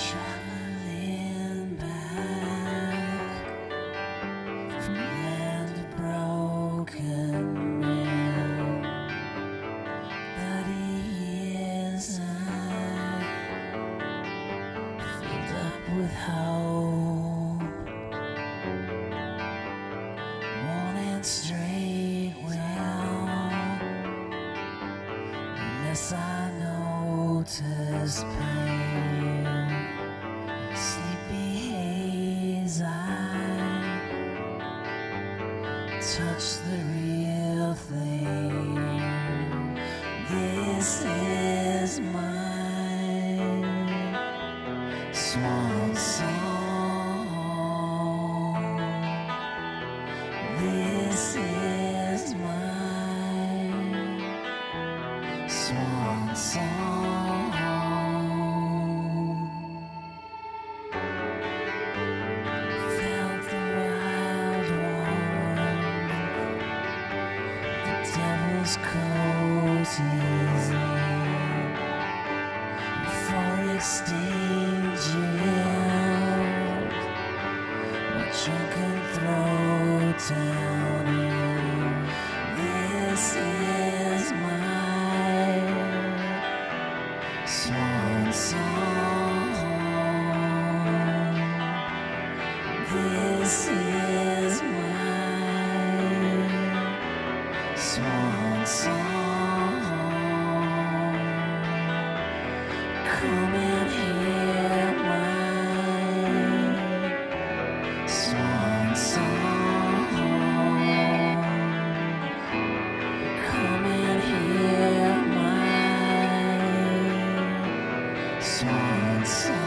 Traveling back from land of broken men, 30 years filled up with hope, wanting straight well, unless I notice pain. Sleepy haze, I touch the real thing. This is my swan song. This is my swan song. Coat is in for extinction, my drunken throat down in. This is my swan song. This is my swan song. Come and hear my swan song. Come and hear my swan song.